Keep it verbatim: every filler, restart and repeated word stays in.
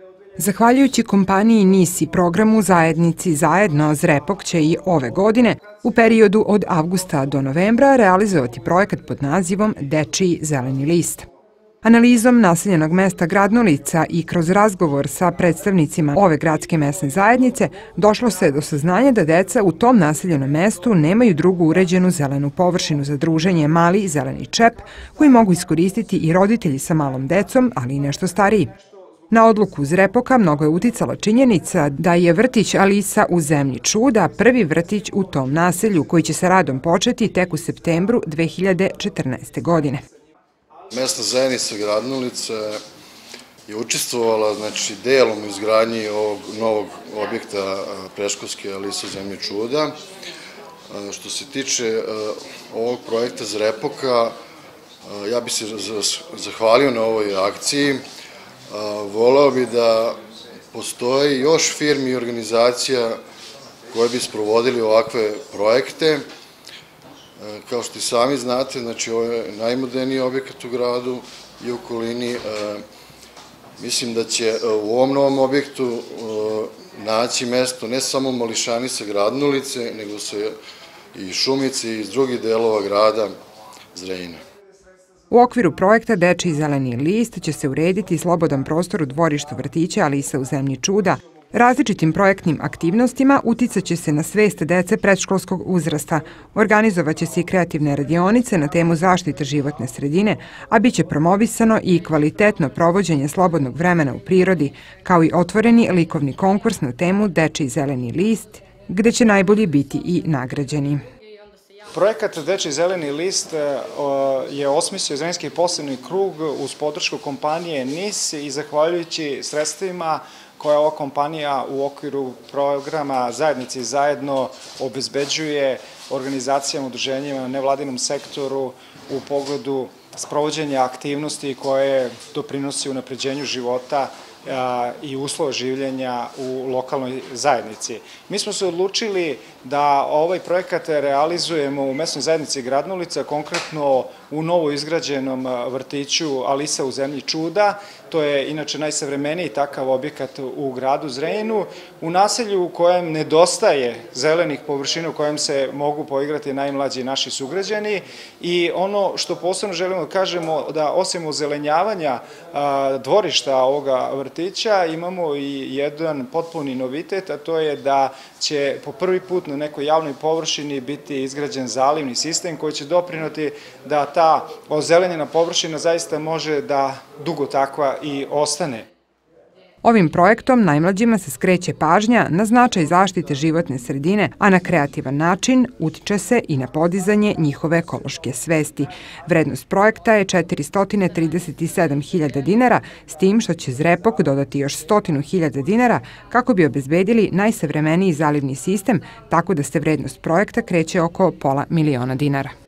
Zahvaljujući kompaniji NIS i programu Zajednici zajedno, Zrepok će i ove godine u periodu od avgusta do novembra realizovati projekat pod nazivom Dečiji zeleni list. Analizom naseljenog mesta Gradnulica i kroz razgovor sa predstavnicima ove gradske mesne zajednice došlo se do saznanja da deca u tom naseljenom mestu nemaju drugu uređenu zelenu površinu za druženje mali zeleni čep koji mogu iskoristiti i roditelji sa malom decom, ali i nešto stariji. Na odluku Zrepoka mnogo je uticala činjenica da je vrtić Alisa u zemlji čuda prvi vrtić u tom naselju koji će sa radom početi tek u septembru dve hiljade četrnaeste. godine. Mesna zajednica Gradnulica je učestvovala znači, delom u izgradnji ovog novog objekta predškolske Alisa u zemlji čuda. Što se tiče ovog projekta Zrepoka, ja bih se zahvalio na ovoj akciji. Voleo bi da postoji još firmi i organizacija koje bi sprovodili ovakve projekte. Kao što i sami znate, znači ovo je najmoderniji objekat u gradu i u okolini. Mislim da će u ovom novom objektu naći mesto ne samo mališani sa Gradnulice, nego se i Šumice i iz drugih delova grada Zrenjanina. U okviru projekta Dečiji zeleni list će se urediti slobodan prostor u dvorištu vrtića Alisa u zemlji čuda. Različitim projektnim aktivnostima uticaće se na svest dece predškolskog uzrasta. Organizovaće se i kreativne radionice na temu zaštite životne sredine, a biće promovisano i kvalitetno provođenje slobodnog vremena u prirodi, kao i otvoreni likovni konkurs na temu Dečiji zeleni list, gde će najbolji biti i nagrađeni. Projekat Dečiji zeleni list je osmislio Zrenjaninski poslovni krug uz podršku kompanije NIS i zahvaljujući sredstvima koja ova kompanija u okviru programa Zajednici zajedno obezbeđuje organizacijama, udruženjima, nevladinom sektoru u pogledu sprovođenja aktivnosti koje doprinosi unapređenju života i uslova življenja u lokalnoj zajednici. Mi smo se odlučili da ovaj projekat realizujemo u mesnoj zajednici Gradnulica, konkretno u novo izgrađenom vrtiću Alisa u zemlji čuda. To je inače najsavremeniji takav objekat u gradu Zrenjaninu, u naselju u kojem nedostaje zelenih površina u kojem se mogu poigrati najmlađi naši sugrađani i ono što posebno želimo da kažemo da osim ozelenjavanja dvorišta ovoga vrtića imamo i jedan potpuni novitet, a to je da će po prvi put na nekoj javnoj površini biti izgrađen zalivni sistem koji će doprinoti da ta ozelenjena površina zaista može da dugo takva i ostane. Ovim projektom najmlađima se skreće pažnja na značaj zaštite životne sredine, a na kreativan način utiče se i na podizanje njihove ekološke svesti. Vrednost projekta je četiristo trideset sedam hiljada dinara, s tim što će Zrepok dodati još sto hiljada dinara kako bi obezbedili najsavremeniji zalivni sistem, tako da se vrednost projekta kreće oko pola miliona dinara.